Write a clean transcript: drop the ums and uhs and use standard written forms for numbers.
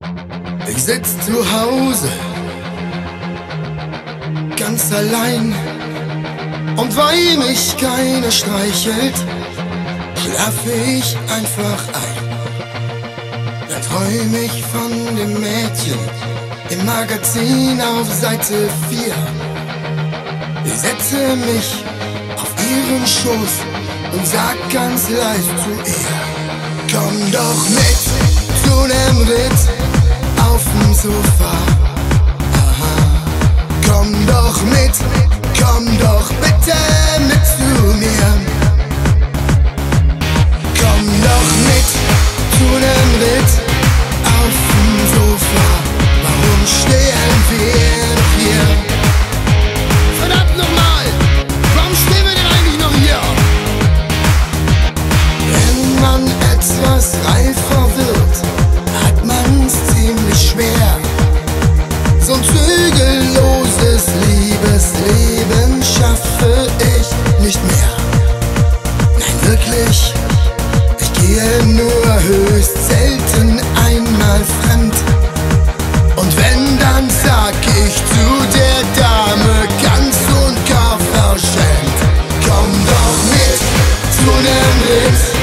Ich sitz zu Hause, ganz allein, und weil mich keiner streichelt, schlaf ich einfach ein. Dann träum ich von dem Mädchen im Magazin auf Seite 4. Ich setze mich auf ihren Schoß und sag ganz leise zu ihr: Komm doch mit zu nem Ritt auf'm Sofa. Aha. Komm doch mit, komm doch bitte mit zu mir. Komm doch mit zu nem Ritt auf'm Sofa. Warum stehen wir noch hier? Verdammt nochmal, warum stehen wir denn eigentlich noch hier? Wenn man etwas reifer wird, hat man's ziemlich schwer. So ein zügelloses Liebesleben schaffe ich nicht mehr. Nein, wirklich, ich gehe nur höchst selten einmal fremd. Und wenn, dann sag ich zu der Dame ganz und gar verschämt: Komm doch mit zu nem Ritt